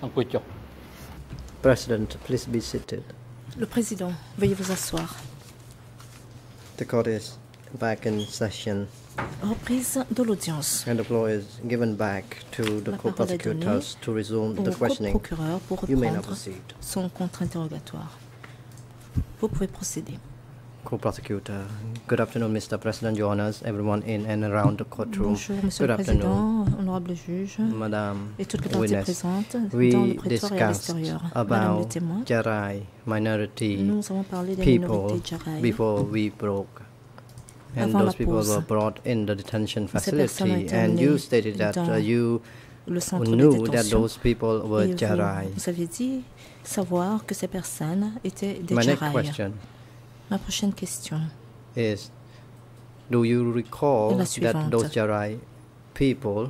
President, please be seated. Le président, veuillez vous asseoir. The court is back in session. Reprise de l'audience. And the floor is given back to the La co-prosecutors to resume the au questioning. co-procureur pour You may now reprendre proceed. son contre-interrogatoire. Vous pouvez procéder. Co-prosecutor, good afternoon, Mr. President, Your Honors, everyone in and around the courtroom. Bonjour, Monsieur Good le afternoon, Président, honorable juge, Madam et toutes les parties Witness. présentes dans le We prétoire et à discussed l'extérieur. Madame le about témoin, Jarai minority nous avons parlé des people minorités Jarai. before we broke. And Avant la those people pause. were brought in the detention Ces personnes ont facility. été And you amenées stated that dans you le centre de knew that détention. those people were Et Jarai. vous avez dit savoir que ces personnes étaient des My next Jarai. question Ma prochaine question is, do you est recall la that suivante. those Jarai people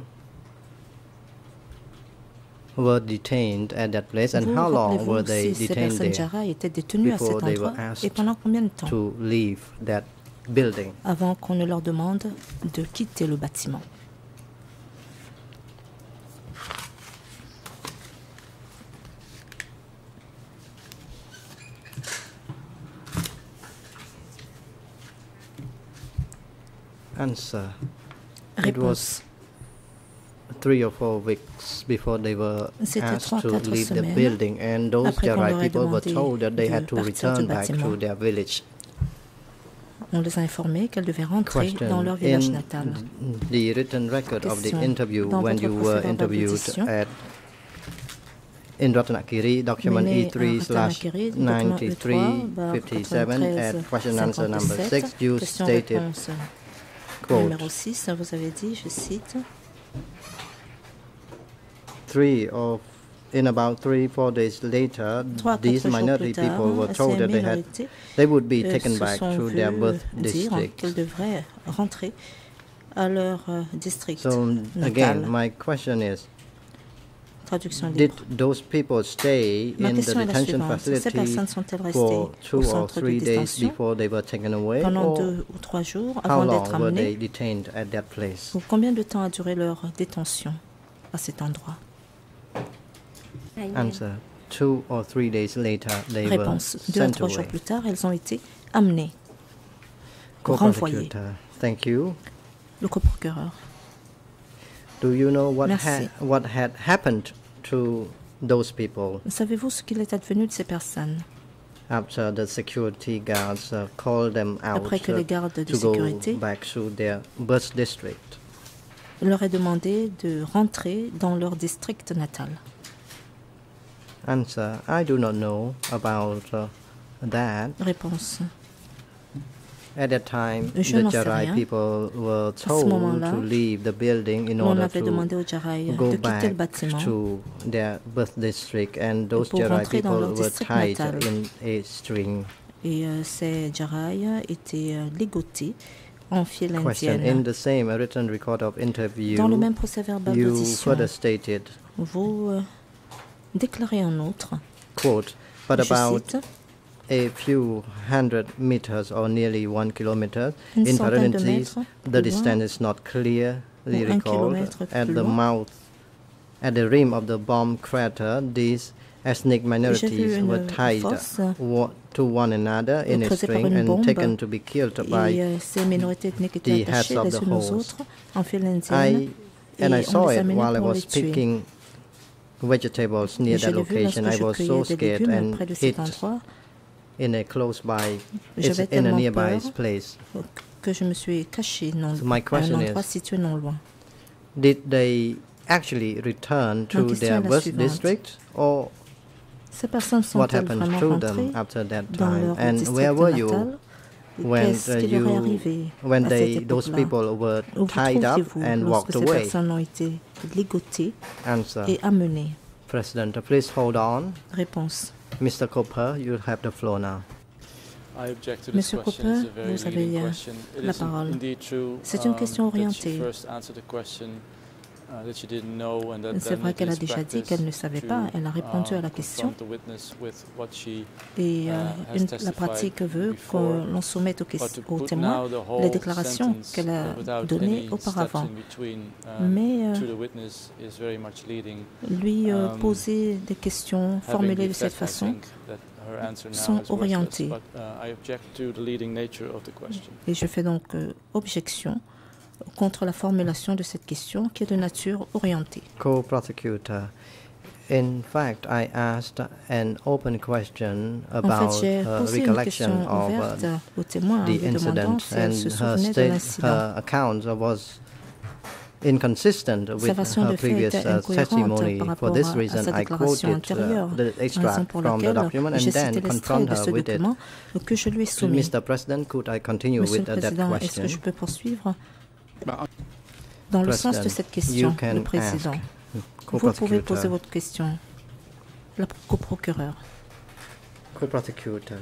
were detained at that place, and Vous how long rappelez-vous were they si ces detained personnes there Jarai étaient détenues à before cet they were endroit et asked pendant combien de temps to leave that building? avant qu'on ne leur demande de quitter le bâtiment? Answer. It Réponse. was 3 or 4 weeks before they were C'était asked 3 to 4 leave the semaines building, and those après qu'on Jarai leur ait people were demandé told that they de had to partir return du back to bâtiment. their village. On les a informés qu'elles devaient rentrer Question. dans leur village In natal. the written record of the Question. interview, Dans when votre you were procès-verbal interviewed d'audition, in Ratanakiri, document mené à E3/93 Ratanakiri, document E3, 57 at question answer number 6, 57, you stated, question-réponse quote, numéro 6, vous avez dit, je cite, in about 3-4 days later, 3 à 4 these jours minority plus tard, people were told ces that minorités they would be taken se back sont to their vues birth dire district. qu'elles devraient rentrer à leur district So again, natal. my question is, Traduction did libre. those people stay Ma in the question est la detention suivante. Ces facility personnes sont-elles restées for 2 au or centre de 3 days détention before they were taken away, pendant or 2 ou 3 jours how avant long d'être were they amenées? detained at that place? Ou combien de temps a duré leur détention à cet endroit? Answer. 2 or 3 days later, they were Réponse. 2 à sent 3 jours away. plus tard, elles ont été amenées, renvoyées. Co-prosecutor, thank you. Le coprocureur. Do you know Merci. what had happened to those people Savez-vous ce qu'il est advenu de ces personnes after the security guards called them out après que les gardes de to go sécurité back to their birth district? leur aient demandé de rentrer dans leur district natal? Answer. I do not know about that. Réponse. At that time, Je the n'en sais Jarai rien. people were ce told moment-là, to leave the building in On order avait demandé to aux Jarai go de quitter le back bâtiment to their birth district, and those pour Jarai rentrer dans people leur were district tied natal. in a string. et ces Jarai étaient ligotés en file Question. In indienne. the same written record of interview, Dans le même procès-verbal you d'audition, further stated, vous déclarez en outre, quote, but je about cite, a few hundred meters or nearly 1 kilometer, une in centaine de parentheses, mètres the plus loin, distance is not clearly ou 1 recalled, kilomètre at plus the loin. mouth, at the rim of the bomb crater, these ethnic minorities une were tied fosse to one another in a creusée par string une and bombe, taken to be killed by et ces minorités ethniques étaient the attachées heads of les the unes aux host. autres en file indienne, And I et saw on les it a menés while I pour was les tuer. picking vegetables near Je that l'ai vu lorsque location. I je was so cueillais des scared légumes and près de hid cet endroit. in a close by, J'avais in a tellement nearby peur place. que je me suis caché non, So my à un question endroit is, situé non loin. did they actually return to question their est la birth suivante. district, or Ces personnes what sont-elles happened vraiment to rentrées them after that dans time? leur And district where were natal? you Et when qu'est-ce qui leur est arrivé when à cette those époque-là? people were Où vous tied up trouviez-vous and lorsque walked ces away? personnes ont été ligotées Answer. et amenées? President, please hold on. Réponse. Mr. Cooper, you have the floor now. Monsieur Cooper, vous avez la parole. C'est une question orientée. C'est vrai qu'elle a déjà dit qu'elle ne savait pas. Elle a répondu à la question. Et la pratique veut que l'on soumette aux témoins les déclarations qu'elle a données auparavant. Mais lui poser des questions formulées de cette façon sont orientées. Et je fais donc objection contre la formulation de cette question qui est de nature orientée. Co-prosecutor, in fact, I asked an open question En about fait, j'ai her posé une recollection question of ouverte au témoin en the lui demandant incident, si elle se and souvenait de l'incident. her account was inconsistent Sa with façon her de faire previous était incohérente testimony. par For rapport this à reason, sa I déclaration quoted antérieure, the raison extract pour from the laquelle document j'ai and cité then l'extrait confront de her ce with it. document que je lui ai soumis. Mr. President, could I continue Monsieur with le that Président, est-ce que question? je peux poursuivre dans le sens de cette you question, can le Président? ask. Vous pouvez Co-prosecutor. poser votre question. La coprocureure. Co-prosecutor.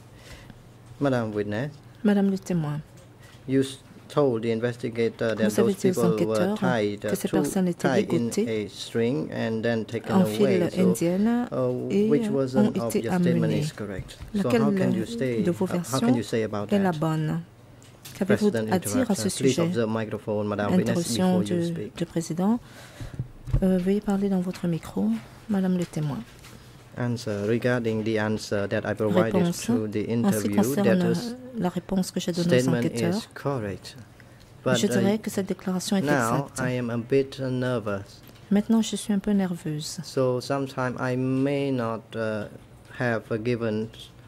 Madam Witness, Madame le témoin, you told the investigator that vous avez those dit aux people were enquêteurs tied, que ces personnes étaient tied in ligotées a string and then taken en away. file indienne et Which ont version of été your statement amenées. is correct? Laquelle So how can you say, de vos how can versions you say about est la that? bonne? Qu'avez-vous President à dire à ce interrupts. Please sujet? observe microphone, Madam Witness, Interruption before you du speak. Président. Veuillez parler dans votre micro, Madame le témoin. Answer regarding the answer that I provided Réponse. to the En ce qui interview, that concerne was la réponse que j'ai donnée aux statement enquêteurs, is correct. But je dirais que cette déclaration est now exacte. I am a bit nervous. Maintenant, je suis un peu nerveuse. So sometimes I may not have given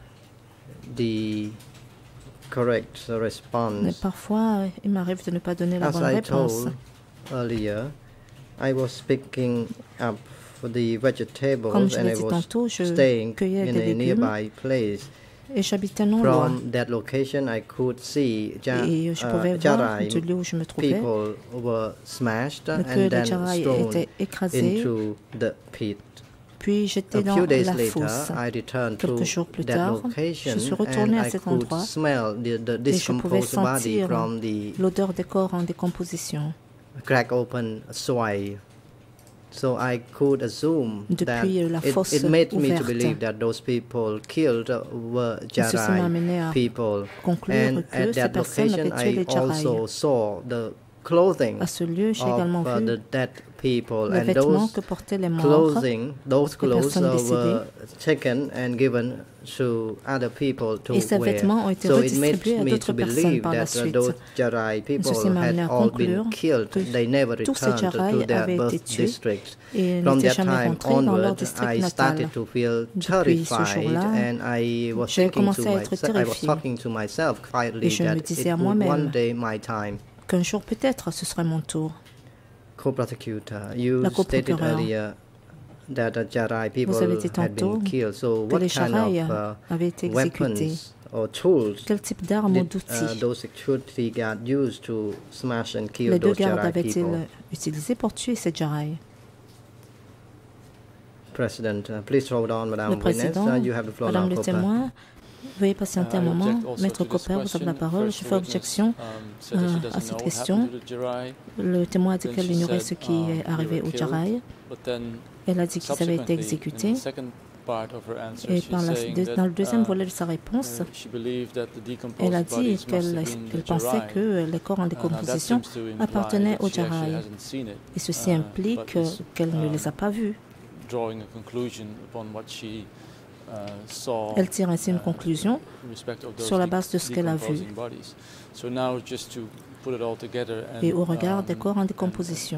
the correct Mais response. parfois, il m'arrive de ne pas donner la As bonne I réponse. told earlier, I was picking up the Comme vegetables je and l'ai I dit was tantôt, je staying cueillais in des a légumes nearby place. et j'habitais non loin. From that location, I could see Et je pouvais voir Jarai du lieu où je me trouvais people were smashed que and les then Jarai thrown étaient écrasés, into the pit. puis j'étais A dans few days la later, fosse. I returned to Quelques jours plus that tard, location je suis retournée and à I cet could endroit smell the et je pouvais decomposed body sentir from the l'odeur des corps en décomposition. crack open soil. So I could assume that Depuis la fosse it made me to ouverte. believe that those people killed were Ceci m'a Jarai amené à people. conclure And que at ces that personnes location, avaient tué I les Jarai. also saw the clothing À ce lieu, j'ai également of vu the dead people, les and vêtements those que portaient les morts. those clothes personnes were taken and given to other people to Et ces wear. vêtements ont été So it made redistribués à me d'autres to personnes believe par la that suite. those Jarai people Ceci m'a had amené à all conclure been killed. que They never tous ces returned Jarai to their avaient été birth tués districts. et From n'étaient that jamais time rentrés dans leur onward, district I natal. started to feel Depuis ce terrified, jour-là, and I was j'ai thinking to commencé à être myself, I was terrifiée. talking to myself quietly Et je me that disais it à would moi-même one day my time. qu'un jour peut-être ce serait mon tour. Co-prosecutor, you La stated coprocureure. earlier that the Jarai people Vous avez dit had tantôt been killed. So que what les kind Jarai of avaient été exécutés. weapons or tools Quel type d'armes ou did d'outils those security guards use to smash and kill les deux those gardes Jarai avaient-ils people? utilisé pour tuer ces Jarai? President, please hold on, Le Madam Witness. Président, You have the floor Madame now, le Cooper. témoin, veuillez patienter un moment. Maître Cooper, vous avez la parole. Je fais objection à cette question. Le témoin a dit qu'elle ignorait ce qui est arrivé aux Jarai. Elle a dit qu'ils avaient été exécutés. Et dans le deuxième volet de sa réponse, elle a dit qu'elle pensait que les corps en décomposition appartenaient aux Jarai. Et ceci implique qu'elle ne les a pas vus. Elle tire ainsi une conclusion sur la base de ce qu'elle a vu et au regard des corps en décomposition.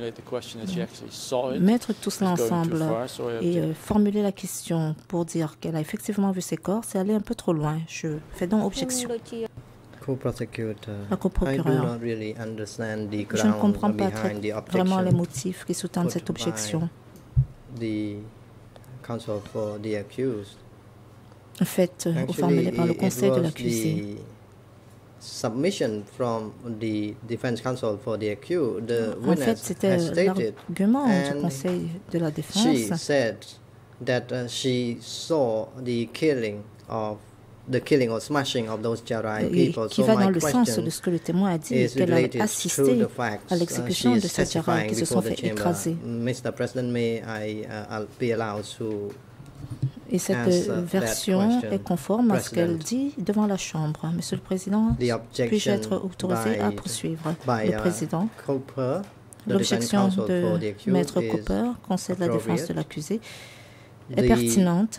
Mettre tout cela ensemble et formuler la question pour dire qu'elle a effectivement vu ces corps, c'est aller un peu trop loin. Je fais donc objection. Co-prosecutor, La I do coprocureure. not really understand the Je ne ground comprends pas behind the vraiment les objection motifs qui sous-tendent cette put by objection. the counsel for the accused. En fait, ou Actually, formulée par le it conseil de was l'accusé. the submission from the defense counsel for the accused. The En fait, witness c'était has stated l'argument du and conseil de la she défense. said that she saw the killing of the killing or smashing of those Jarai people. Qui va dans le sens de ce que le témoin a dit, qu'elle a assisté à l'exécution de ces Jarai qui se sont fait écraser. Mr. President, I'll be allowed to et cette version est conforme à ce qu'elle dit devant la Chambre. Monsieur le Président, puis-je être autorisé à poursuivre? Le Président, l'objection de Maître Cooper, Conseil de la défense de l'accusé, est pertinente.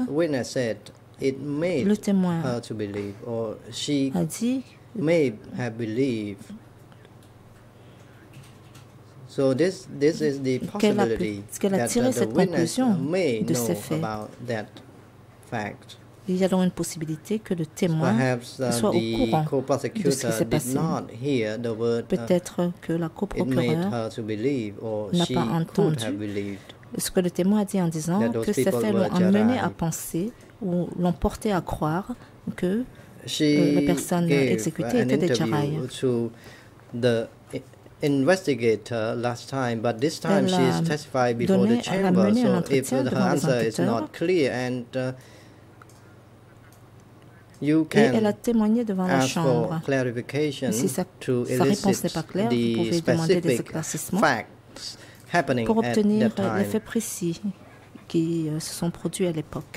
Le témoin a dit qu'elle a tiré cette conclusion de ces faits. Il y a donc une possibilité que le témoin soit au courant de ce qui s'est passé. Peut-être que la coprocureure n'a pas entendu ce que le témoin a dit en disant que ces faits l'ont amené à penser ou l'ont porté à croire que les personnes exécutées étaient des Jarai. Investigator last time, but this time she is testified before the chamber. So if her answer is not clear, and you can ask for clarification to elicit the specific facts happening pour at obtenir that time. Les faits précis qui se sont produits à l'époque.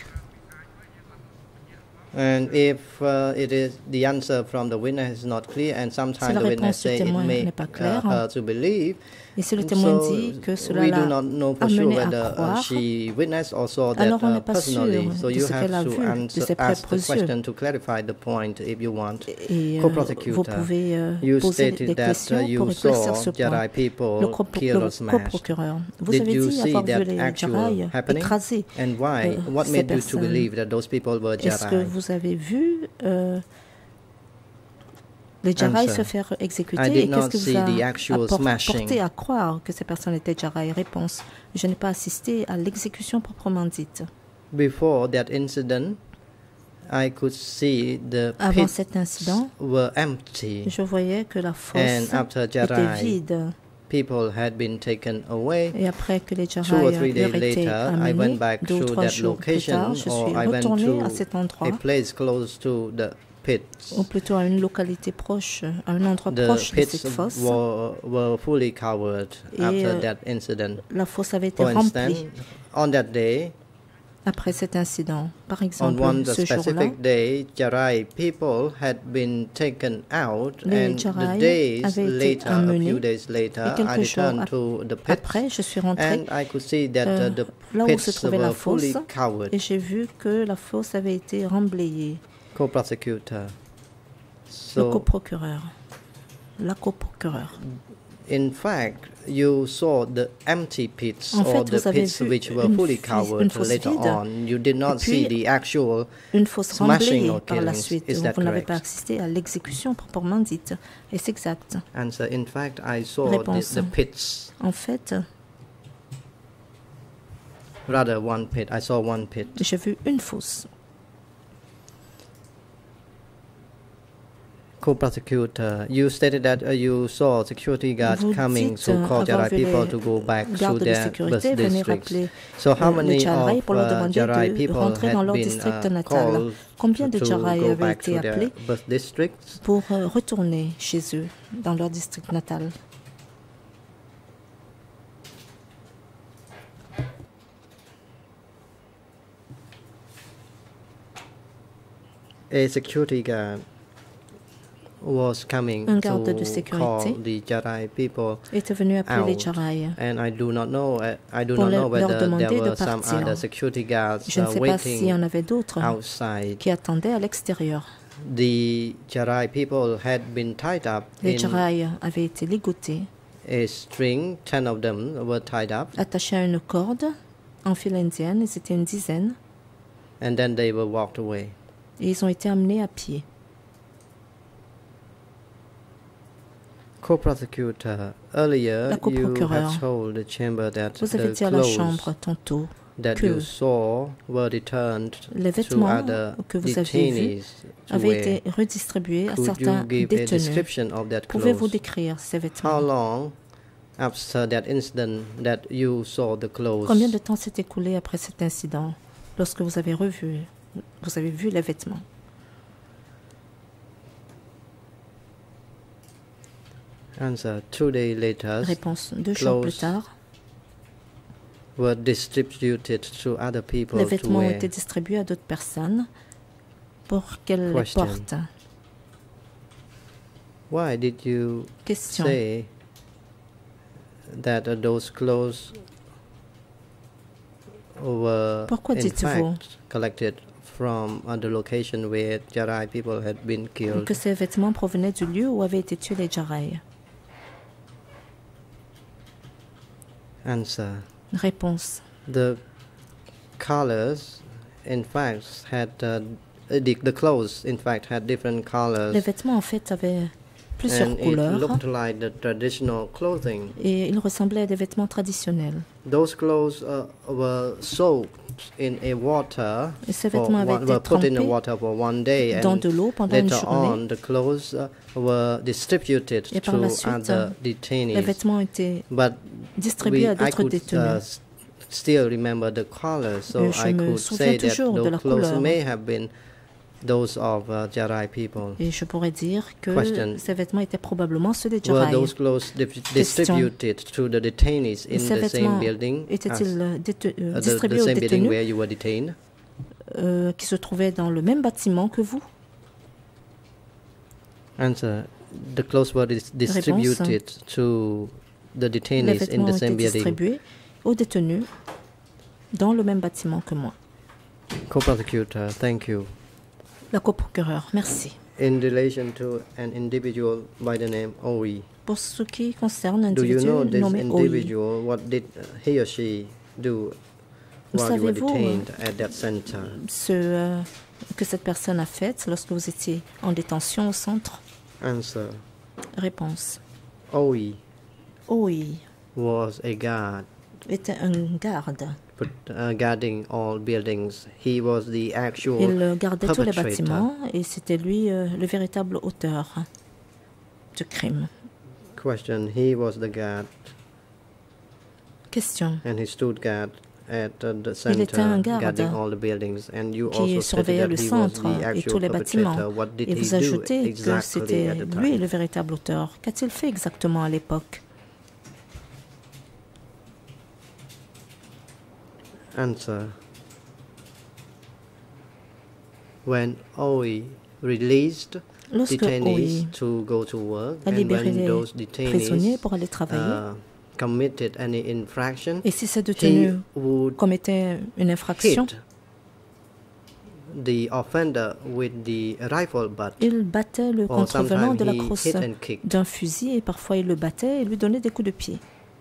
And if it is the answer from the witness is not clear, and sometimes the witness say it may her to believe, et si le témoin dit que cela l'a amené à croire, she witnessed or saw that alors on n'est pas sûr personally. So de you ce qu'elle a have to vu, de ses propres yeux. question to clarify the point if you want. Et vous pouvez poser des questions pour éclaircir ce point. Le coprocureur, vous avez dit avoir vu les Jarai écraser ces personnes. Est-ce que vous avez vu les Jarai se faire exécuter et qu'est-ce que vous a porté à croire que ces personnes étaient Jarai? Réponse, je n'ai pas assisté à l'exécution proprement dite. Before that incident, I could see the Avant cet incident, were empty, je voyais que la fosse était vide. People had been taken away. Et après que les 2 or Jarai 3 days leur étaient later, I went amenés, back 2 ou to 3 that jours plus location, tard, je suis or I went retourné à to cet endroit, a place close to the pits. ou plutôt à une localité proche, à un endroit The proche de pits cette fosse. were fully covered after that incident. La fosse avait été For instance, remplie on that day, après cet incident. Par on exemple, one ce jour-là, specific day, Jarai people had been taken out, les and the Jarai days avaient été later, a amenés, few days later, et I quelques jours returned to the pits, après, je suis rentrée and I could see that the là où se pits trouvait la were fully fosse, covered. et j'ai vu que la fosse avait été remblayée. Co-prosecutor. Le So, coprocureur. La coprocureure. in fact, you saw the empty pits En fait, or the vous avez pits vu which were une fully fosse covered later vide. on. You did not Et puis, see the actual une fosse smashing remblayée or par la killings. suite. Is that Vous n'avez pas correct? assisté à l'exécution proprement dite. Et c'est exact. Answer. In fact, I saw Réponse. the pits. En fait, Rather, one pit. I saw one pit. j'ai vu une fosse. Co-prosecutor, you stated that you saw security guards Vous coming dites to call Jarai avoir vu people les to go back to gardes de their sécurité birth venir districts. rappeler So how les many Jarai of pour leur demander Jarai de people rentrer dans had leur been district natal. called Combien de to Jarai go avaient back été to their appelés birth districts? pour retourner chez eux, dans leur district natal? A security guard was coming Un garde de to sécurité call the Jarai people était venu appeler les out, Jarai and I do not know. I do pour not know leur whether demander there de were some partir. other security guards Je ne sais pas s'il y en waiting avait d'autres outside. qui attendaient à l'extérieur. The Jarai people had been tied up Les in Jarai avaient été ligotés, a string. 10 of them were tied up, attachés à une corde en file indienne, ils étaient une dizaine, and then they were walked away. et ils ont été amenés à pied. Co-prosecutor, earlier La you coprocureure, have told the chamber that vous avez the dit à la clothes Chambre tantôt that que you saw were returned les to vêtements other que vous avez vus detainees to avaient wear. été redistribués à Could certains you give a détenus. description of that Pouvez-vous clothes? décrire ces How vêtements? long after that incident that you saw the clothes? Combien de temps s'est écoulé après cet incident lorsque vous avez vu les vêtements? Answer. 2 days later, Réponse. 2 jours plus tard, were distributed to other people les vêtements to ont wear. été distribués à d'autres personnes pour qu'elles les Question. portent. Why did you Question. say that those clothes were Pourquoi in dites-vous fact collected from the location where Jarai people had been killed? que ces vêtements provenaient du lieu où avaient été tués les Jarai? Answer. Réponse. The colors, in fact, had the clothes, in fact, had different colors. Les vêtements, en fait, avaient plusieurs And it couleurs looked like the traditional clothing. et ils ressemblaient à des vêtements traditionnels. Those clothes were soaked in a water. Et ces vêtements avaient été Were put in the trempés water for 1 day, dans and de l'eau pendant une later journée. on, the clothes were distributed Et par to la suite, other les detainees. vêtements ont été But distribués à I d'autres could détenus. still remember the colors, so Et je I me could souviens say that toujours de those la clothes couleur. may have been those of Jarai people. Et je pourrais dire que Question. ces vêtements étaient probablement ceux des Were Jarai. those clothes distributed to the detainees in Ces the same vêtements building, étaient-ils the distribués aux same building détenus where you were detained? qui se trouvaient dans le même bâtiment que vous? Answer. The clothes were distributed to the Les detainees in vêtements the ont été same building. distribués aux détenus dans le même bâtiment que moi. Co-prosecutor, thank you. La coprocureure, merci. In relation to an individual by the name Oi, Pour ce qui concerne un do you individu know this nommé Oi, individual? What did he or she do while you were Savez-vous, detained at that center? ce que cette personne a fait lorsque vous étiez en détention au centre? Answer. Réponse. Oi Oi was a guard était un garde. guarding all buildings. He was the actual Il gardait tous les perpetrator. bâtiments et c'était lui le véritable auteur du crime. Question. He was the guard Question. and he stood guard at the Il était un center garde guarding all the buildings, and you qui also stated surveillait that le he was centre the et actual tous les bâtiments. perpetrator. What did Et he vous do ajoutez que exactly c'était at the lui time? le véritable auteur. Qu'a-t-il fait exactement à l'époque? Answer. When Oi released Lorsque detainees Oi to go to work, a and libéré when les those prisonniers detainees pour aller travailler, committed any infraction, et si ces he détenus would commettaient une infraction, hit the offender with the rifle butt, il battait le or contrevenant sometimes de la he crosse hit and kicked. d'un fusil et parfois il le battait et lui donnait des coups de pied.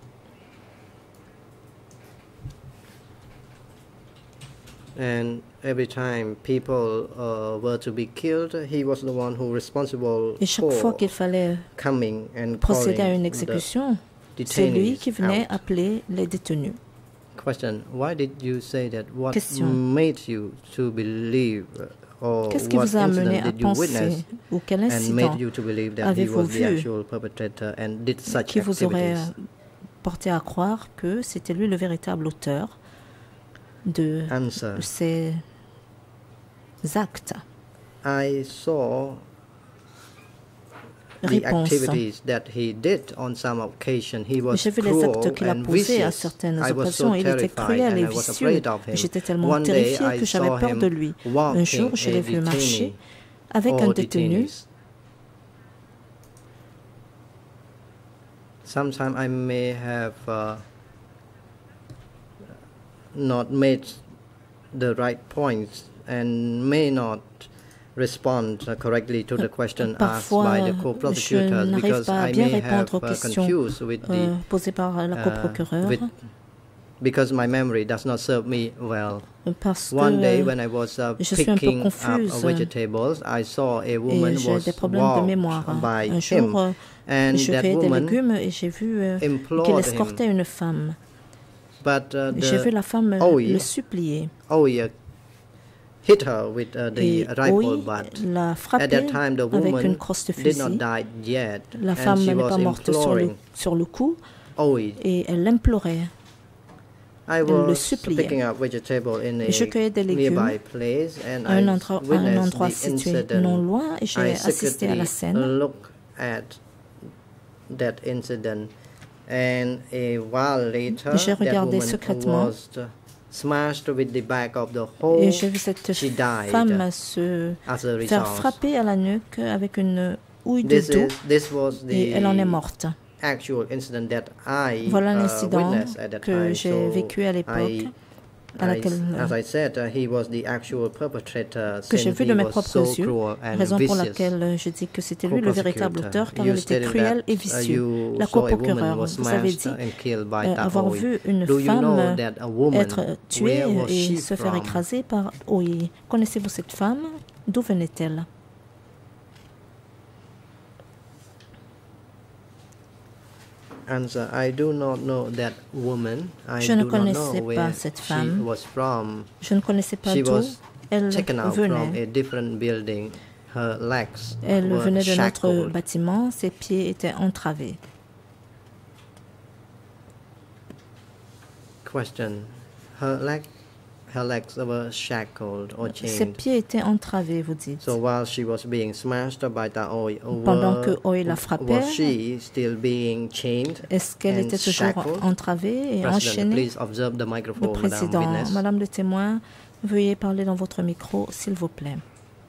And every time people were to be killed, he was the one who responsible Et chaque fois for qu'il fallait coming and procéder à une calling exécution, the c'est lui detainees qui venait out. appeler les détenus. Question: why did you say that? What Question. made you to believe, or Qu'est-ce qui what vous a amené incident à did you witness penser ou quel and made incident you to believe that he avez-vous was the vu actual perpetrator and did such qui vous aurait activities? porté à croire que c'était lui le véritable auteur de Answer: ces actes? I saw the Réponse. activities that he did on some occasion. He was J'ai vu les cruel actes qu'il a and posés à vicious. certaines I was occasions. so Il était terrified cruel et and I was vicieux. afraid of him. J'étais tellement One day terrifiée I que j'avais saw peur him de lui. Un walking jour, je l'ai a vu marcher detainee avec un or détenu. detainees. Sometimes I may have not made the right points and may not respond correctly to the question asked by the Parfois, je co-prosecutors n'arrive because pas à I bien may have répondre aux questions confused with the posées par la coprocureure because my memory does not serve me well. parce One day que when I was je suis un peu picking up confuse vegetables, I saw a et woman j'ai was des problèmes de walked mémoire. by Un him, jour, and je that cueillais des woman légumes et j'ai vu qu'il implored escortait him. une femme. But J'ai vu la femme Oi le supplier. hit her with the Et rifle Oi butt. l'a At frappée that time, the avec une woman crosse de did not fusil. die yet, La and femme she n'est was pas morte imploring sur le coup Oi. et elle l'implorait. I Elle le was suppliait. picking up vegetables in a Je cueillais des légumes nearby place, and à un I endroit witnessed the situé non incident. loin et j'ai I assisté à la secretly scène. looked at that incident, and a while later, j'ai regardé secrètement et j'ai vu cette femme se faire frapper à la nuque avec une houille de dos et elle en est morte. Voilà l'incident que j'ai vécu à l'époque, à laquelle que j'ai vu de mes propres yeux, raison pour laquelle je dis que c'était lui le véritable auteur, car il était cruel et vicieux. La coprocureure, vous avez dit avoir vu une femme être tuée et se faire écraser par Oi. Connaissez-vous cette femme? D'où venait-elle? Answer: I do not know that woman. Je ne connaissais pas cette femme. Je ne connaissais pas d'où elle venait. Elle venait de notre bâtiment. Ses pieds étaient entravés. Question: her legs were shackled or chained. Ses pieds étaient entravés, vous dites. So while she was being smashed by the Oi, pendant que Oi la frappait, was she still being chained? Est-ce qu'elle était toujours entravée et enchaînée? Please observe the microphone, le président, Madame le témoin, veuillez parler dans votre micro, s'il vous plaît.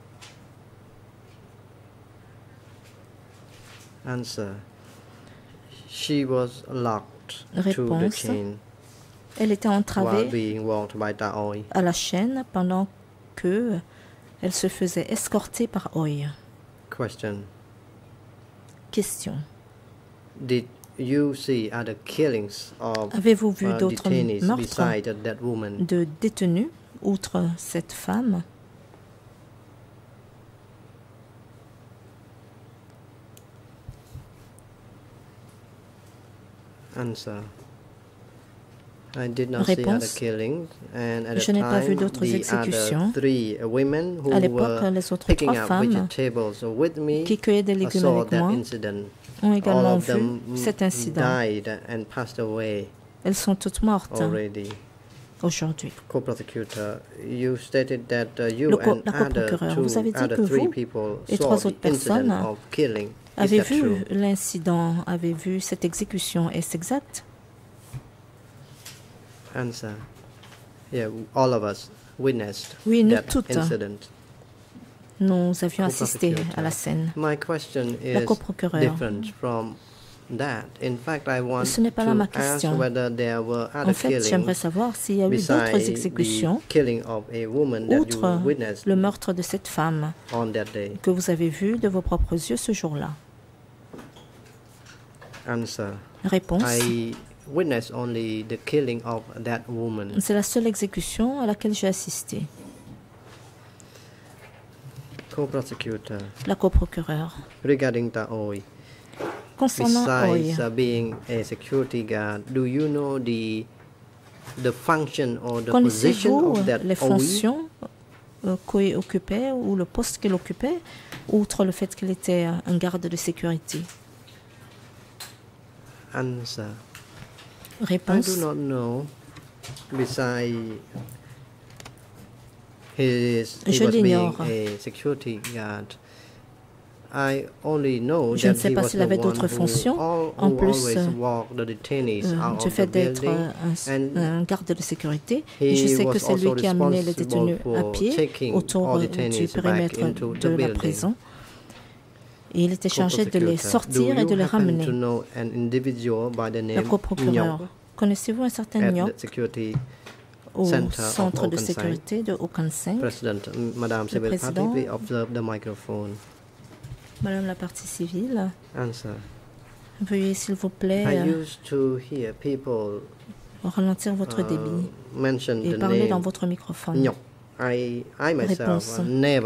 Answer: she was locked to the chain. Elle était entravée à la chaîne pendant que elle se faisait escorter par Oi. Question. Avez-vous vu d'autres meurtres de détenus outre cette femme? Answer: I did not see other killings, and at je n'ai pas vu d'autres exécutions. À l'époque, les autres trois femmes qui cueillaient des légumes avec moi ont également vu cet incident. Elles sont toutes mortes aujourd'hui. La coprocureure, vous avez dit que vous et trois autres personnes avez vu l'incident, avez vu cette exécution. Est-ce exact? Answer: yeah, all of us witnessed that incident. Nous avions assisté à la scène. My question is different from that. In fact, I want Ce n'est pas là ma question. En fait, j'aimerais savoir s'il y a eu d'autres exécutions outre le meurtre de cette femme que vous avez vu de vos propres yeux ce jour-là. Réponse: c'est la seule exécution à laquelle j'ai assisté. La coprocureure. Concernant Oi, connaissez-vous les fonctions qu'Oi occupait ou le poste qu'elle occupait, outre le fait qu'elle était un garde de sécurité? Réponse: I do not know. Besides, he was being a security guard. I only know je ne sais pas s'il avait d'autres fonctions en plus du fait d'être un garde de sécurité. Et je sais que c'est lui qui amenait les détenus à pied autour du périmètre de la prison. Et il était chargé de les sortir et de les ramener. La coprocureure, connaissez-vous un certain Nyok au centre de sécurité de Okansing? Le président, Madame la partie civile, veuillez s'il vous plaît ralentir votre débit et parler dans votre microphone. Réponse: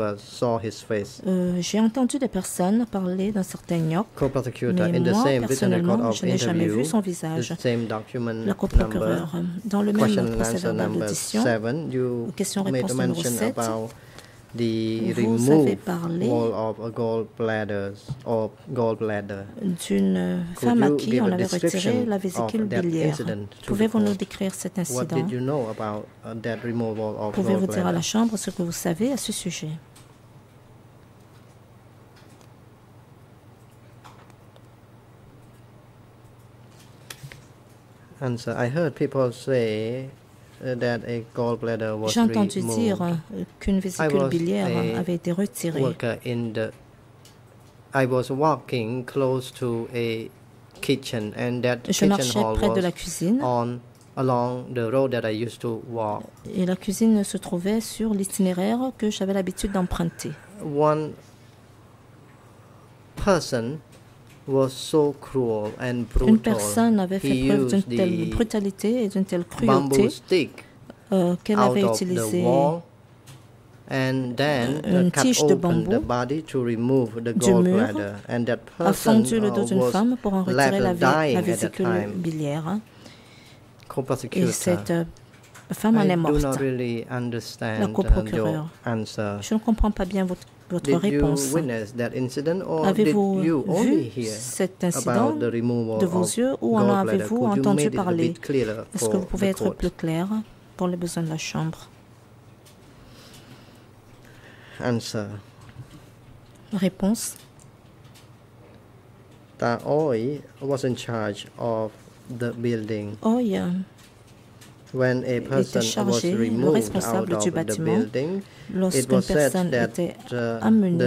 j'ai entendu des personnes parler d'un certain Nyok, mais moi, personnellement, je n'ai jamais vu son visage. La coprocureure, dans le même procès-verbal d'audition, question-réponse numéro 7, vous avez parlé d'une femme à qui on avait retiré la vésicule biliaire. Pouvez-vous nous décrire cet incident? Pouvez-vous dire à la Chambre ce que vous savez à ce sujet? Answer. I heard people say that a gallbladder was J'ai entendu removed. dire qu'une vésicule biliaire avait été retirée. I was walking close to a kitchen, and that Je kitchen marchais hall près de was la cuisine. Along the road that I used to walk. Et la cuisine se trouvait sur l'itinéraire que j'avais l'habitude d'emprunter. One person was so cruel and brutal. Une personne avait fait preuve d'une telle brutalité et d'une telle cruauté qu'elle avait utilisé une tige de bambou du mur, a fendu le dos d'une femme pour en retirer la vésicule biliaire. Et cette femme en est morte. La coprocureure. Je ne comprends pas bien votre réponse. Avez-vous vu cet incident de vos yeux ou en avez-vous entendu parler? Est-ce que vous pouvez être plus clair pour les besoins de la Chambre? Réponse. Oi was in charge of the building. Oi était chargé, le responsable du bâtiment, lorsqu'une personne était amenée.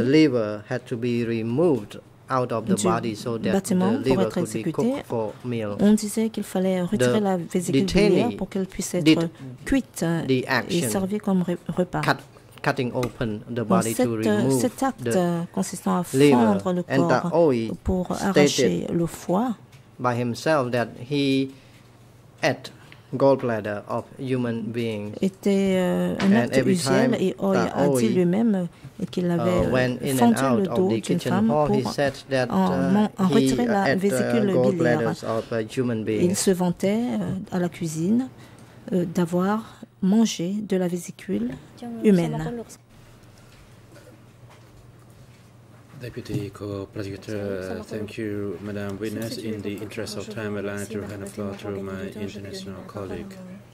Du bâtiment pour être exécuté, on disait qu'il fallait retirer la vésicule biliaire pour qu'elle puisse être cuite et servie comme repas. Cet acte consistant à fendre le corps pour arracher le foie gallbladder of human beings. Était un acte usuel et Oi a dit lui-même qu'il avait fendu le dos d'une femme pour en retirer la vésicule biliaire. Il se vantait à la cuisine d'avoir mangé de la vésicule humaine. Deputy Co-Prosecutor, thank you, Madam Witness. In the interest of time, I'd like to hand the floor to my international colleague.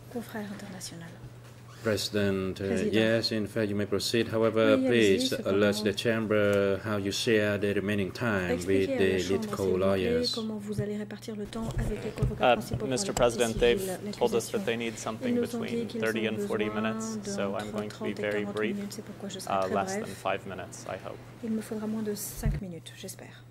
President, yes, in fact, you may proceed. However, please alert the chamber how you share the remaining time with the lead co-lawyers. Mr. President, they've told us that they need something between 30 and 40 minutes, so I'm going to be very brief, less than 5 minutes, I hope. Il me faudra moins de 5 minutes, j'espère.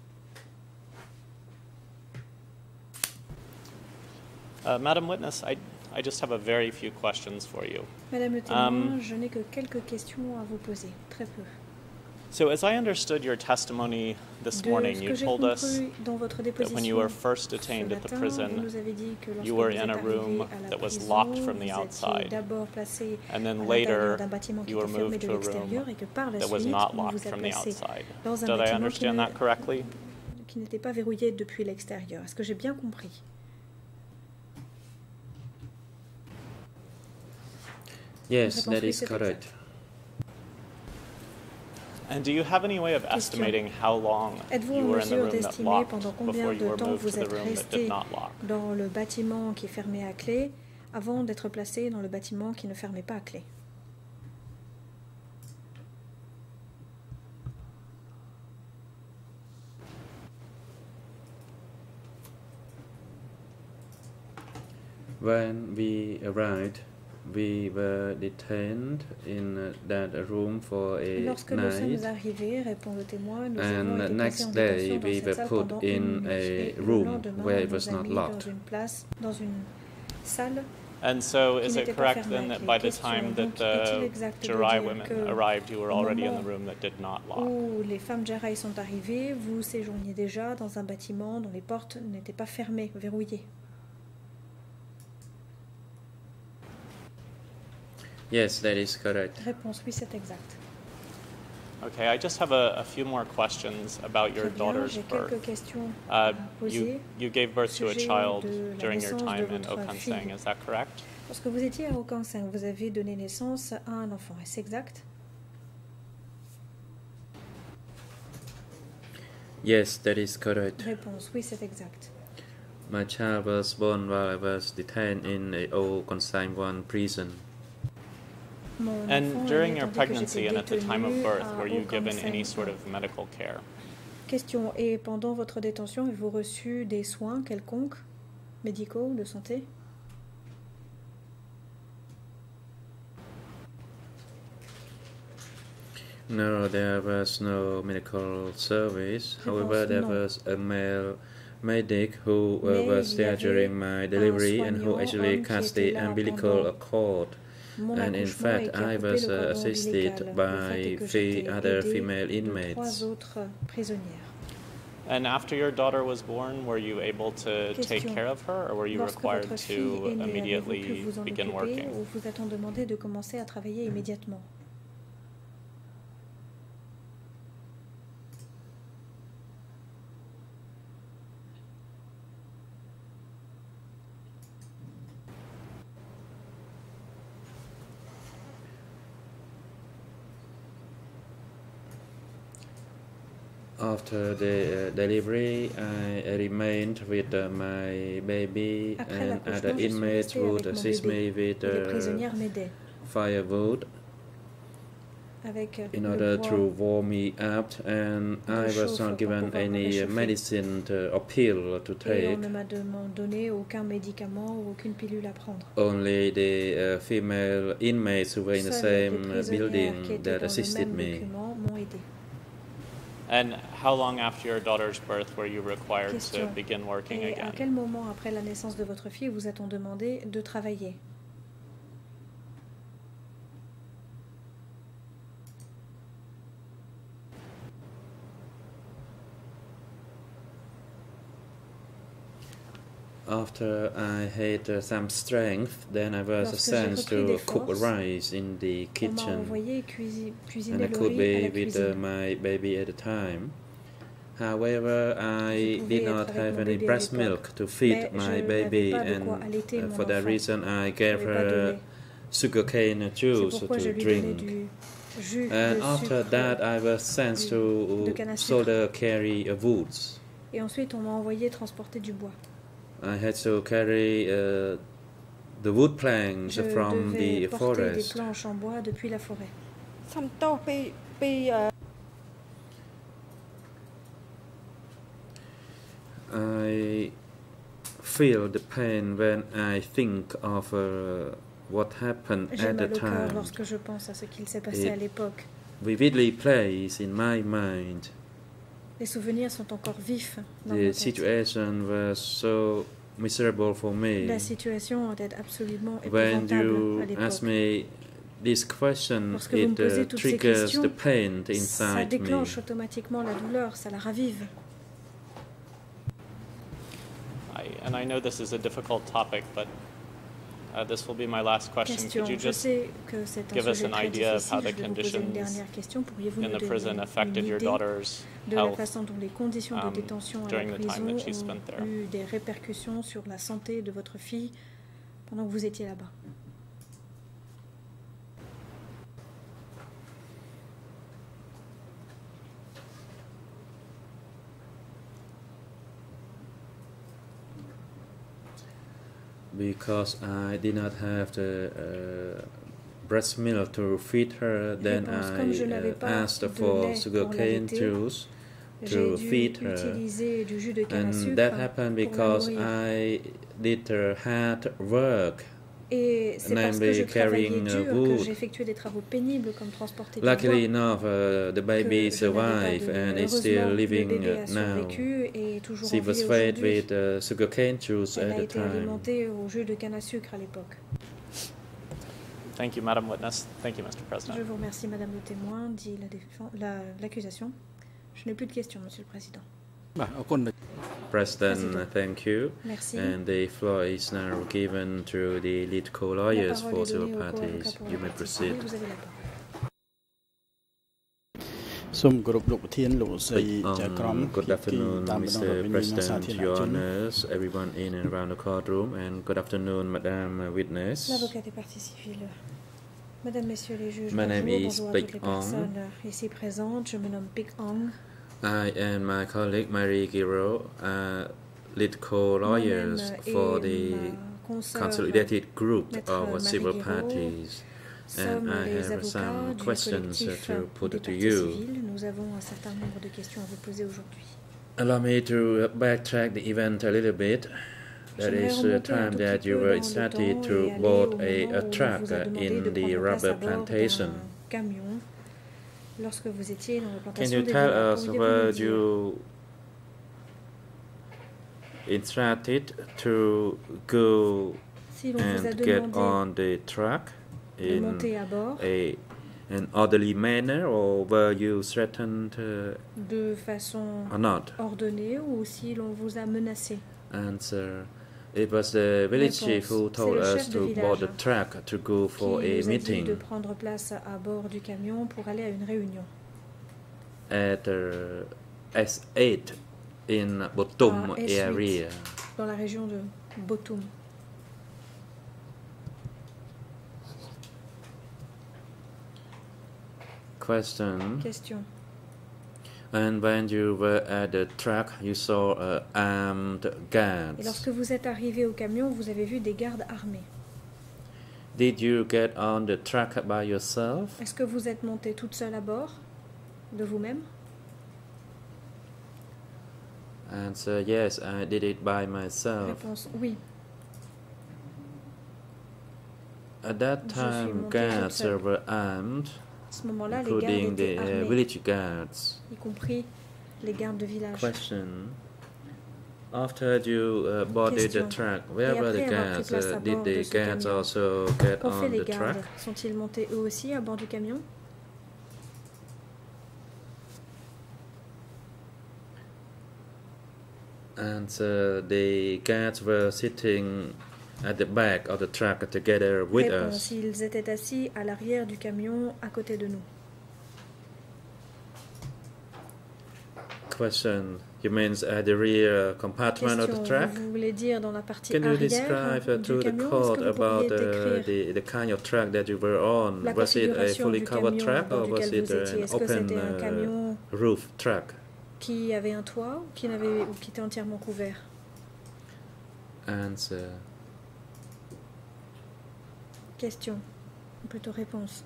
Madam Witness, I just have a very few questions for you. Madame le témoin, je n'ai que quelques questions à vous poser, très peu. So as I understood your testimony this morning, you told us that when you were first detained at the prison, you were in a room that was locked from the outside, and then later you were moved to a room that was not locked from the outside. Did I understand that correctly? Qui n'était pas verrouillé depuis l'extérieur. Est-ce que j'ai bien compris? Yes, that is correct. And do you have any way of estimating how long you were in the room that locked before you were moved to the room that did not lock? Dans le bâtiment qui est fermé à clé, avant d'être placé dans le bâtiment qui ne fermait pas à clé? When we arrived, we were detained in that room for a Lorsque nous sommes arrivés, répond le témoin, nous avons été placés en next day détention we dans were cette salle put pendant in une nuit. a Et le room lendemain, where it on was nous a not mis locked. dans une salle. And so is qui it n'était pas correct fermée then à that clé. by the time that the Jarai women arrived, you were already in the room that did not lock? Où les femmes Jarai sont arrivées, vous séjourniez déjà dans un bâtiment dont les portes n'étaient pas fermées, verrouillées? Yes, that is correct. Réponse, oui, c'est exact. Okay, I just have a few more questions about your daughter's birth. You gave birth to a child during your time in Okansang, is that correct? Lorsque vous étiez à Okansang, vous avez donné naissance à un enfant, est-ce exact? Yes, that is correct. Réponse, oui, c'est exact. My child was born while I was detained in a Okansang 1 prison. And during your pregnancy and at the time of birth, were you given any sort of medical care? Question, et pendant votre détention, avez-vous reçu des soins quelconques? médicaux, de santé? No, there was no medical service. However, there was a male medic who was there during my delivery and who actually cut the umbilical cord. And in fact, I was assisted by 3 other female inmates. And after your daughter was born, were you able to take care of her, or were you required to immediately begin working? Ou vous a-t-on demandé de commencer à travailler immédiatement? After the delivery, I remained with my baby, and other inmates would assist me with firewood in order to warm me up, and I was not given any medicine or pill to take. Only the female inmates who were in the same building that assisted me. And how long after your daughter's birth were you required to begin working again? À quel moment après la naissance de votre fille vous a-t-on demandé de travailler? After I had some strength, then I was sent to cook rice in the kitchen, and I could be with my baby at the time. However, I did not have any breast milk to feed my baby, and for that reason I gave her sugarcane juice to drink. And after that, I was sent to solder carry woods. Et ensuite, on m'a envoyé transporter du bois. I had to carry the wood planks from the forest. Des planches en bois depuis la forêt. I feel the pain when I think of what happened at the time. Lorsque je pense à ce qu'il s'est passé à l'époque. Vividly plays in my mind. Les souvenirs sont encore vifs dans The situation was so miserable for me. La situation était absolument épouvantable à l'époque. When you ask me this question, it triggers the pain inside ça déclenche automatiquement la douleur, ça la ravive. And I know this is a difficult topic, but this will be my last question. Could you just give us an idea of how the conditions in the prison affected your daughter's health during the time that she spent there? Eu des répercussions sur la santé de votre fille pendant que vous étiez là-bas? Because I did not have the breast milk to feed her, then I asked for sugarcane juice to feed her. And that happened because I did hard work, namely carrying wood. Luckily enough, the baby survived and is still living now. She was fed with sugarcane juice at the time. Thank you, Madam Witness. Thank you, Mr. President. Je vous remercie, Madame le témoin, dit l'accusation. Je n'ai plus de questions, Monsieur le Président. President, thank you. Merci. And the floor is now given to the lead co-lawyers for civil parties. You may proceed. Vous avez la parole. សូមគោរពលោកប្រធានលោកស្រីចៅក្រម Good afternoon, Mr. President, Your Honors, everyone in and around the courtroom, and good afternoon, Madam Witness. L'avocat des parties civiles. Mesdames, Messieurs les juges, My name is bonjour à toutes les personnes ici présentes. Je me nomme Pik Ong. I and my colleague Marie Giro are lead co-lawyers for the consolidated group of civil parties. And I have some questions to put to you. Nous avons un certain nombre de questions à vous poser aujourd'hui. Allow me to backtrack the event a little bit. That is the time that you were instructed to board a truck in the rubber plantation. Lorsque vous étiez dans la plantation Can you tell us were you instructed to go and get on the truck in an orderly manner, or were you threatened de façon or not? Ordonnée, ou si l'on vous a menacé? Answer. It was the village chief who told us to board the truck to go for a meeting. De prendre place à bord du camion pour aller à une réunion. At S8 in Botum area. Dans la région de Botum. Question. And when you were at the truck, you saw armed guards. Et lorsque vous êtes arrivé au camion, vous avez vu des gardes armés. Did you get on the truck by yourself? Est-ce que vous êtes monté toute seule à bord, de vous-même? Answer, yes, I did it by myself. Réponse, oui. At that time, guards were armed. À ce moment-là, les gardes étaient armés, village guards. Y compris les gardes de village. Question. After you boarded the truck, where were the guards? Did the guards also get on the truck? Sont-ils montés eux aussi à bord du camion? And the guards were sitting at the back of the truck together with us. Ils étaient assis à l'arrière du camion à côté de nous. Question. You mean at the rear compartment of the truck? Vous voulez dire dans la partie Can you arrière describe to the court about the kind of truck that you were on? Was it a fully covered truck or was it an open roof truck? Qui avait un toit ou qui était entièrement couvert? Answer. Question, plutôt réponse.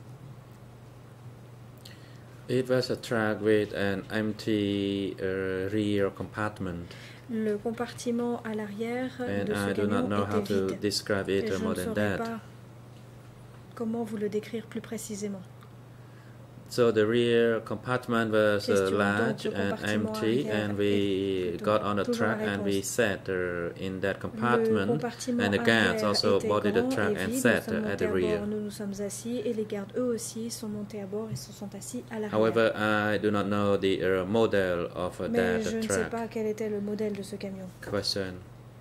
It was a truck with an empty rear compartment. Le compartiment à l'arrière de ce I do not know how était to vide. describe it more than that. Pas comment vous le décrire plus précisément. So the rear compartment was large and empty, and we got on the truck and we sat in that compartment, and the guards also boarded the truck and sat at the rear. Nous sommes assis et les gardes eux aussi sont montés à bord et se sont assis à l'arrière. However, I do not know the model of that je ne sais truck. pas quel était le modèle de ce camion. Question.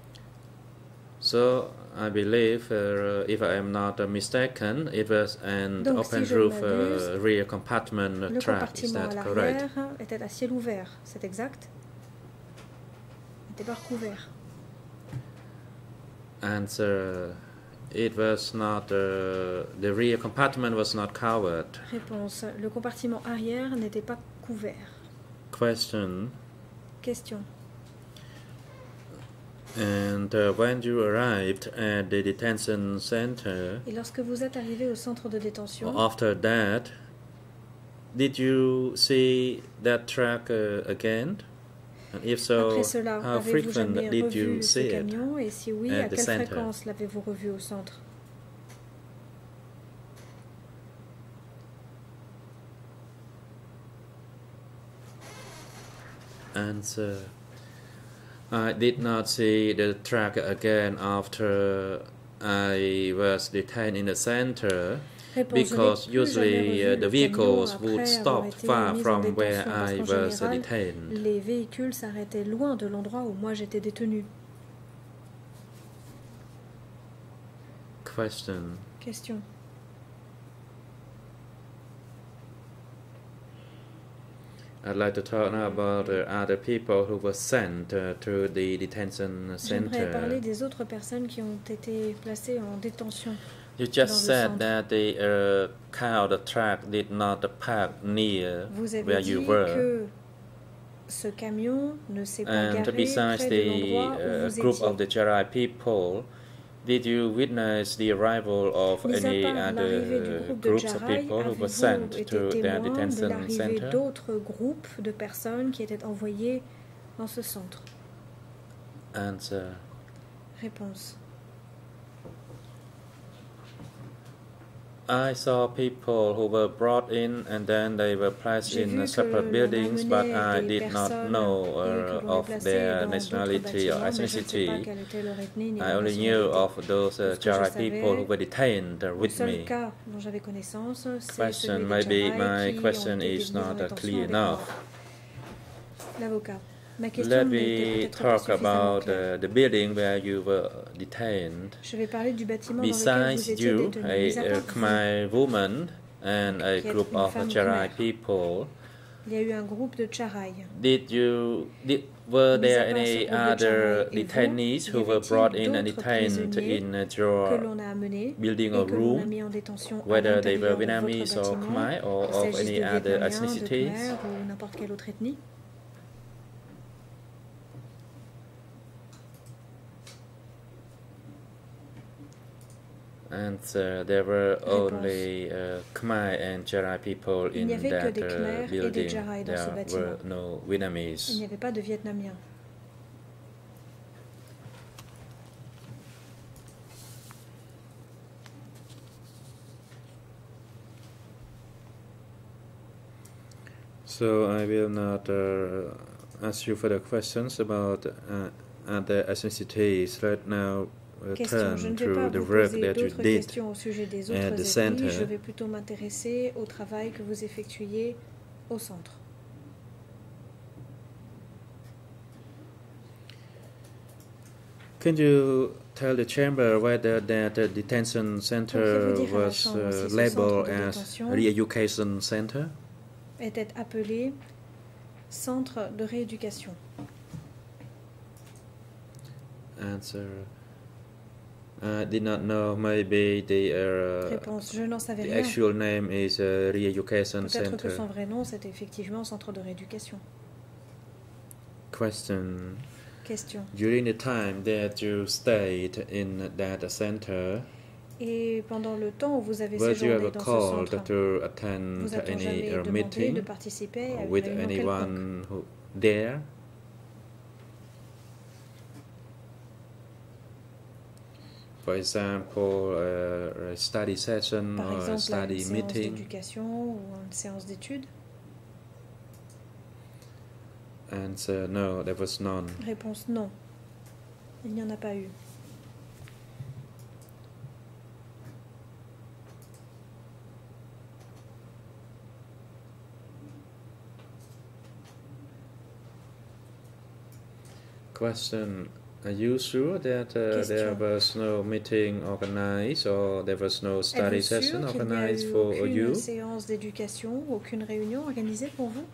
So I believe, if I am not mistaken, it was an open roof rear compartment truck. Is that correct? Le compartiment était à ciel ouvert, c'est exact? N'était pas recouvert. Answer. It was not. The rear compartment was not covered. Réponse. Le compartiment arrière n'était pas couvert. Question. Question. And when you arrived at the detention center, et lorsque vous êtes arrivé au centre de détention, after that, did you see that truck again? And if so, après cela, how frequent did you ce see camion, it? Et si oui, à quelle fréquence l'avez-vous revu au centre? Answer. I did not see the truck again after I was detained in the center, because usually the vehicles would stop far from where I was detained. Les véhicules s'arrêtaient loin de l'endroit où moi j'étais détenu. Question. Question. I'd like to talk now about other people who were sent to the detention center. J'aimerais parler des autres personnes qui ont été placées en détention. You just said that the car or the truck did not park near where you were. Que ce camion ne s'est pas garé besides près de l'endroit où vous group étiez. of the Jarai people, did you witness the arrival of any other groups of people who were sent to their detention center? D'autres groupes de personnes qui étaient envoyées dans ce centre. Answer. Réponse. I saw people who were brought in and then they were placed in separate buildings, but I did not know of their nationality or ethnicity. I only knew of those Jarai people who were detained with me. Question, maybe my question is not clear enough. Let me talk about the building where you were detained. Besides you, a Khmer woman and a group of Jarai people, were there any other detainees who were brought in and detained in your building or room, whether they were Vietnamese or Khmer or of any other ethnicities? And there were only Khmer and Jarai people in that building. There were no Vietnamese. Il n'y avait pas de Vietnamiens. So I will not ask you further questions about other ethnicities right now. Question. Je ne vais pas vous poser d'autres questions au sujet des autres ethnies. Je vais plutôt m'intéresser au travail que vous effectuiez au centre. Can you tell the chamber whether that detention center was labeled as re-education center? Était appelé centre de rééducation. Answer. I did not know. Maybe the Réponse. Je n'en savais rien. Actual name is Re-Education Center. Peut-être que son vrai nom c'était effectivement centre de rééducation. Question. Question. During the time that you stayed in that center, et pendant le temps où vous avez séjourné dans ce centre, vous a-t-on jamais demandé de participer à une with réunion anyone who there? For example, a study session Par or exemple, a study une meeting. séance d'éducation ou une séance d'études. Answer, no, there was none. Réponse non. Il n'y en a pas eu. Question. Are you sure that there was no meeting organized or there was no study session organized for you? Aucune séance d'éducation, aucune réunion organisée pour vous?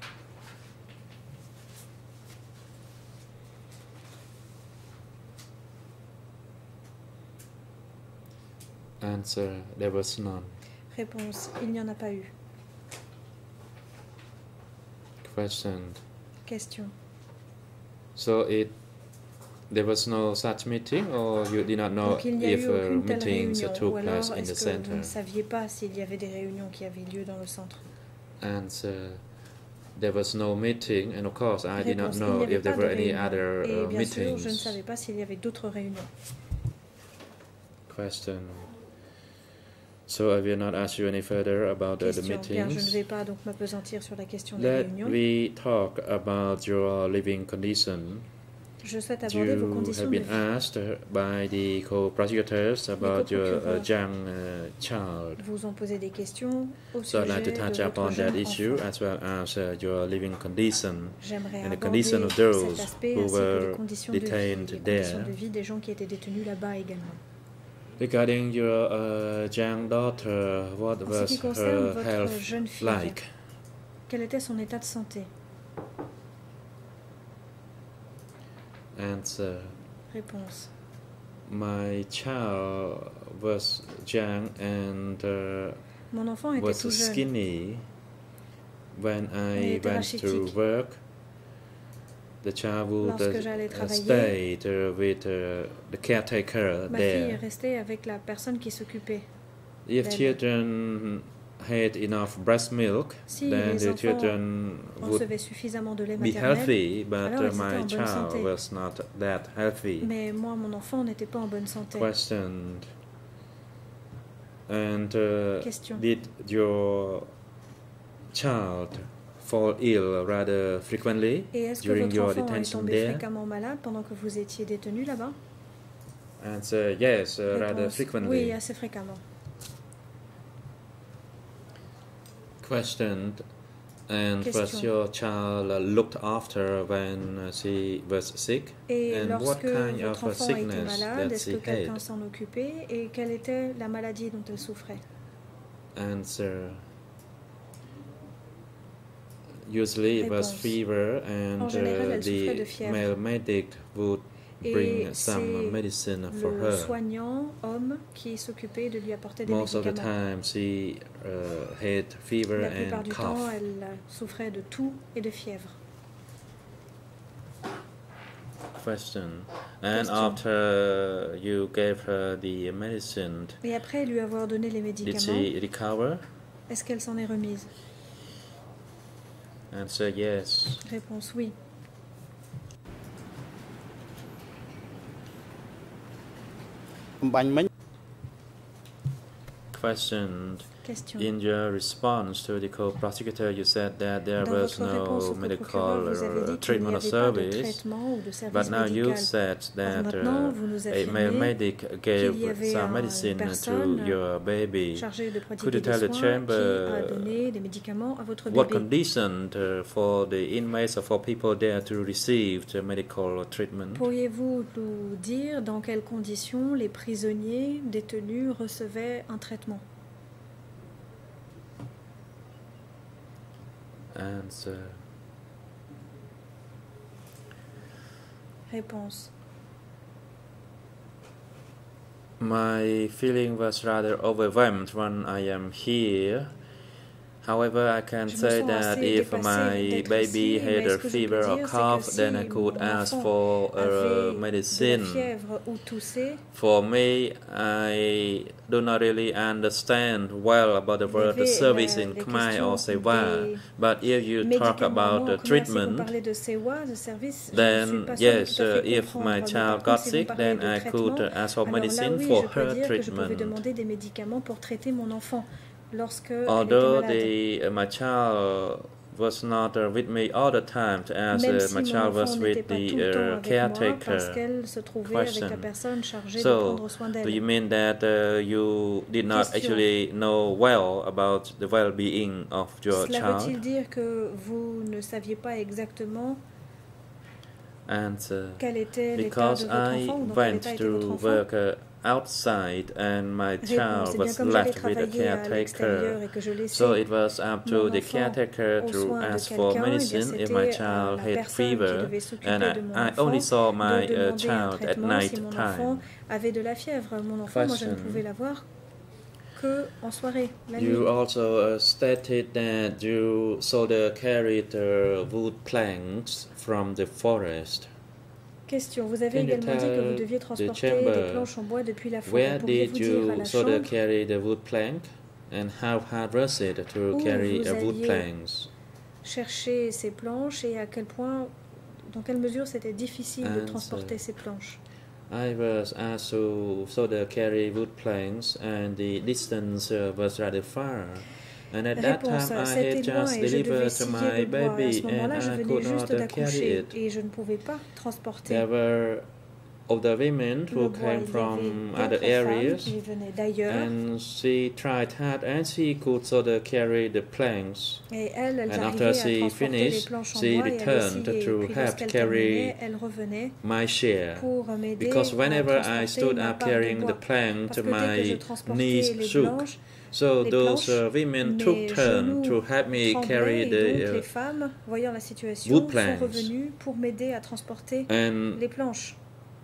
Answer, there was none. Réponse, il n'y en a pas eu. Question. Question. So there was no such meeting, or you did not know if meetings took place in the center? Vous ne saviez pas s'il y avait des réunions qui avaient lieu dans le centre? Answer. There was no meeting, and of course I did not know if there were any other meetings. Et bien sûr, je ne savais pas s'il y avait d'autres réunions. Question. So I will not ask you any further about the meetings. Bien, je ne vais pas donc m'appesantir sur la question des réunions. Let me talk about your living condition. Je souhaite aborder vos conditions de vie. You have been asked by the co-prosecutors about your young child. Vous ont posé des questions au So sujet I'd like to touch upon that issue enfant. as well as your living condition J'aimerais and the aborder condition of cet those aspect who ainsi que les were conditions de vie, detained les there. conditions de vie des gens qui étaient détenus là-bas également. Regarding your young daughter, what En ce qui was concerne her votre health jeune fille, like? quel était son état de santé? Answer. Réponse. My child was young and Mon enfant était was tout jeune. skinny. When I était went to rachitique. work, the child would Lorsque j'allais stay with the caretaker Ma fille there. restait avec la personne qui s'occupait If d'elle. children had enough breast milk, then the children would be healthy, but my child was not that healthy. Mais moi, mon enfant n'était pas en bonne santé. Question. And did your child fall ill rather frequently during your detention there? Fréquemment malade pendant que vous étiez détenu là-bas? Answer yes, rather frequently. Oui, assez fréquemment. Question. And was your child looked after when she was sick? And what kind of a sickness that she had? Quelqu'un s'en occupait et quelle était la maladie dont elle souffrait? Answer. Usually it was fever, and the male medic would bring some medicine for her. Soignant homme qui s'occupait de lui apporter des Most médicaments. of the time she had fever La plupart and du cough. temps, elle souffrait de toux et de fièvre. Question. And after you gave her the medicine, et après lui avoir donné les médicaments, did she recover? Est-ce qu'elle s'en est remise? Answer yes. Réponse oui. Question. In your response to the co-prosecutor, you said that there was no medical treatment or service, but now you said that a male medic gave some medicine to your baby. Could you tell the chamber what condition for the inmates or for people there to receive the medical treatment? Pourriez-vous nous dire dans quelles conditions les prisonniers détenus recevaient un traitement? Answer. Réponse. My feeling was rather overwhelmed when I am here. However, I can say that if my baby had a fever or cough, then I could ask for medicine. For me, I do not really understand well about the word service in Khmer or Sewa. But if you talk about the treatment, then yes, if my child got sick, then I could ask for medicine for her treatment. Although my child was not with me all the time, as my child was with the caretaker. Question. So, do you mean that you did not actually know well about the well-being of your child? Cela veut-il dire que vous ne saviez pas exactement quel était l'état de votre enfant ou dans quel état était votre enfant? Outside, and my child was left with a caretaker, so it was up to the caretaker to ask for medicine if my child had fever, and I only saw my child at night time. You also stated that your soldier carried wood planks from the forest. Question. Vous avez également dit que vous deviez transporter des planches en bois depuis la forêt. Pourriez-vous dire à la chambre carry the wood plank, and how hard was it to carry wood planks? Chercher ces planches et à quel point, dans quelle mesure c'était difficile de transporter ces planches? I was asked to carry wood planks, and the distance was rather far. And at that time, I had just delivered to my baby, and I could not carry it. There were older women who came from other areas, and she tried hard, and she could carry the planks. And after she finished, she returned to help carry my share, because whenever I stood up carrying the plank, my knees shook. So those women took turn to help me carry the wood planks. And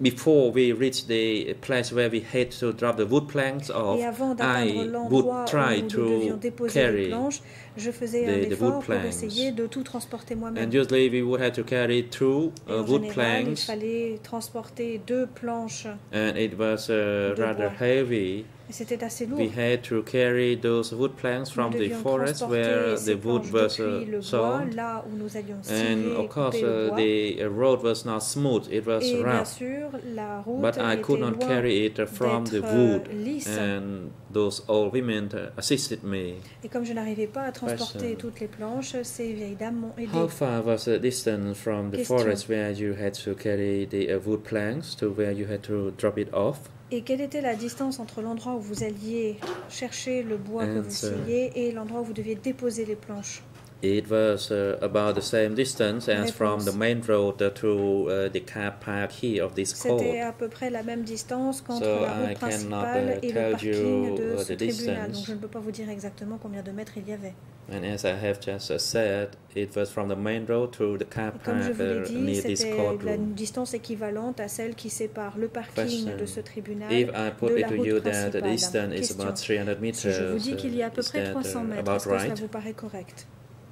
before we reach the place where we had to drop the wood planks off, I would try to carry je faisais un effort pour essayer de tout transporter moi-même. And usually we would have to carry two wood planks. Il fallait transporter 2 planches. And it was rather heavy. C'était assez lourd. We had to carry those wood planks from the forest where the wood was sown. Là où nous allions and of course the road was not smooth, it was rough. But I could not carry it from the wood, and those old women assisted me. Et comme je n'arrivais pas à transporter toutes les planches, ces vieilles dames m'ont aidé. How far was the distance from the forest where you had to carry the wood planks to where you had to drop it off? Et quelle était la distance entre l'endroit où vous alliez chercher le bois que vous sciez et l'endroit où vous deviez déposer les planches? It was about the same distance as from the main road to the car park here of this court. C'était à peu près la même distance qu'entre la route principale et le parking de ce tribunal. Donc je ne peux pas vous dire exactement combien de mètres il y avait. And as I have just said, it was from the main road to the car park near this courtroom. C'était une distance équivalente à celle qui sépare le parking de ce tribunal If I put de la it to route you that the principale. distance is about 300 meters, si je vous dis qu'il y a à peu près 300 mètres, est-ce que cela vous paraît correct?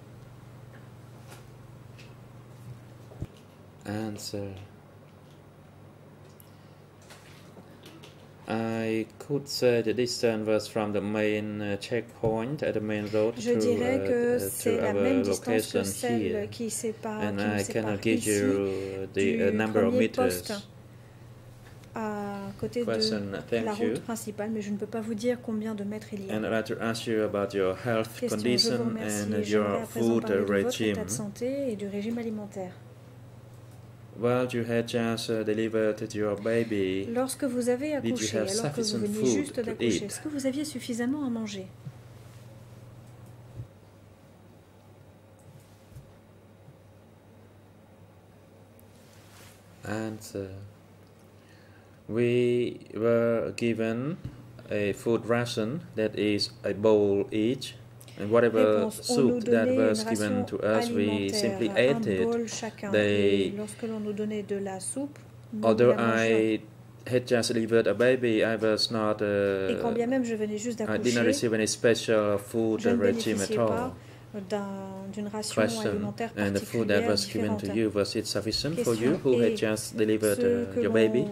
Answer. I could say the distance was from the main checkpoint at the main road Je dirais que c'est la même distance que celle qui sépare, and I cannot give you the number of meters. À côté de la route principale, mais je ne peux pas vous dire combien de mètres il y a. And I'd like to ask you about your health condition and your food regime. De votre état de santé et du régime alimentaire. Well, you had just delivered your baby. Lorsque vous avez accouché, alors que vous veniez juste d'accoucher, est-ce que vous aviez suffisamment à manger? Answer. We were given a food ration that is a bowl each. And whatever soup that was given to us, we simply ate it. Although I had just delivered a baby, I was not. I did not receive any special food regime at all. Question. And the food that was given to you, was it sufficient for you who had just delivered your baby?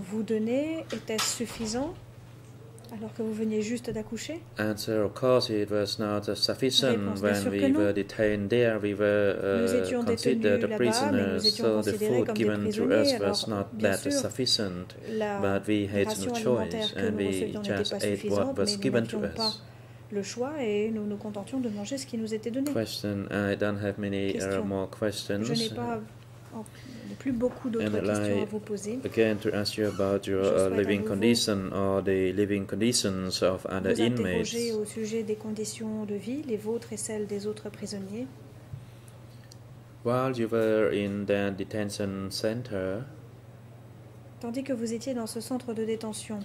Alors que vous veniez juste d'accoucher? Answer, of course, it was not sufficient. When we were detained there, we were considered prisoners, so the food given to us was not that sufficient. But we had no choice, and we just ate what was given to us. Le choix et nous nous contentions de manger ce qui nous était donné. Question. I don't have many more questions. Je n'ai pas plus beaucoup d'autres questions à vous poser. Again, to ask you about your living condition or the living conditions of other inmates. Au sujet des conditions de vie, les vôtres et celles des autres prisonniers. While you were in the detention center, tandis que vous étiez dans ce centre de détention,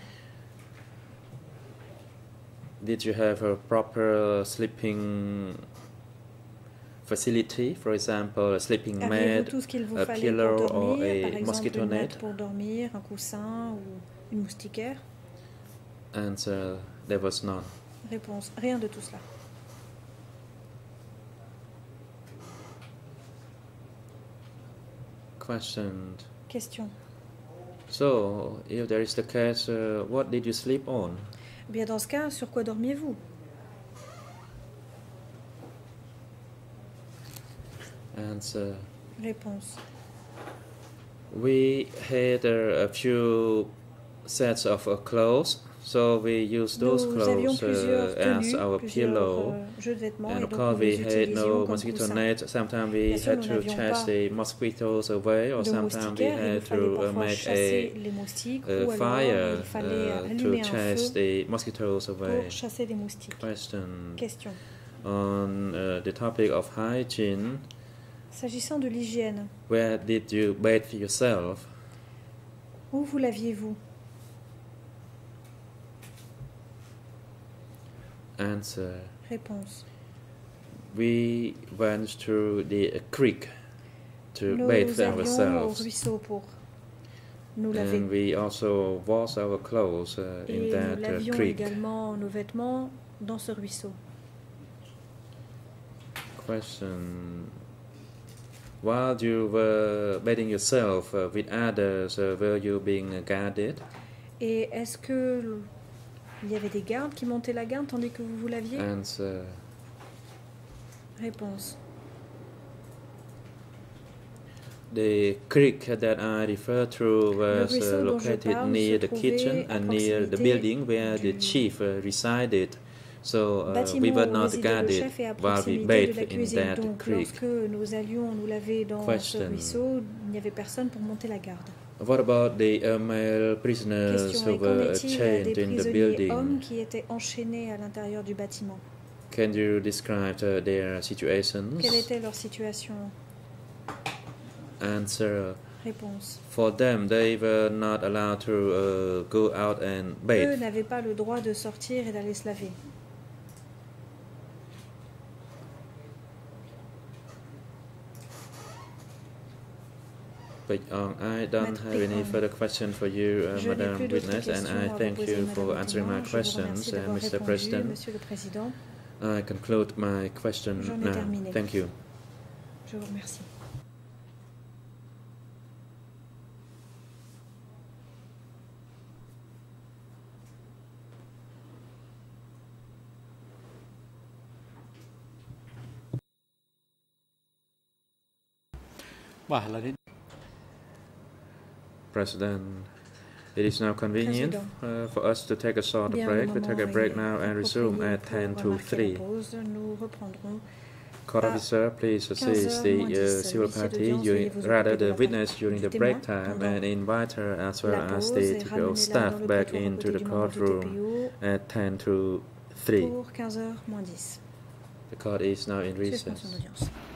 did you have a proper sleeping facility, for example, a sleeping mat, a pillow, or a mosquito net? Pour dormir, un coussin ou une moustiquaire? Answer, there was none. Réponse, rien de tout cela. Question. Question. So, if there is the case, what did you sleep on? Bien, dans ce cas, sur quoi dormiez-vous? Answer. Réponse. We had a few sets of clothes, so we used those clothes as our pillow. And of course, we had no mosquito net. Sometimes we had to chase the mosquitoes away, or sometimes we had to make a fire to chase the mosquitoes away. Question. On the topic of hygiene, s'agissant de l'hygiène, where did you bathe yourself? Où vous laviez-vous? Answer. Réponse. We went to the creek to bathe ourselves. Au ruisseau pour laver. And we also wash our clothes in Et that nous lavions creek. également nos vêtements dans ce ruisseau. Question. While you were bathing yourself with others, were you being guarded? Et est-ce que il y avait des gardes qui montaient la garde tandis que vous vous laviez? Answer. Réponse. The creek that I refer to was located near the kitchen and near the building where the chief resided. So we were not guarded while we bathed in that creek. Lorsque nous allions nous laver dans ce ruisseau, il n'y avait personne pour monter la garde. What about the male prisoners who were chained in the building? Hommes qui étaient enchaînés à l'intérieur du bâtiment. Can you describe their situations? Quelle était leur situation? Answer. Réponse. For them, they were not allowed to go out and bathe. Eux n'avaient pas le droit de sortir et d'aller se laver. But I don't have any further question for you, Madam Witness, and I thank you for answering my questions, Mr. President. I conclude my question now. Thank you. Je vous remercie. President, it is now convenient for us to take a short break. We take a break now and resume at 10 to 3. Court officer, please assist the civil party, rather the witness during the break time, and invite her as well as the TPO staff back into the courtroom at 10 to 3. The court is now in recess.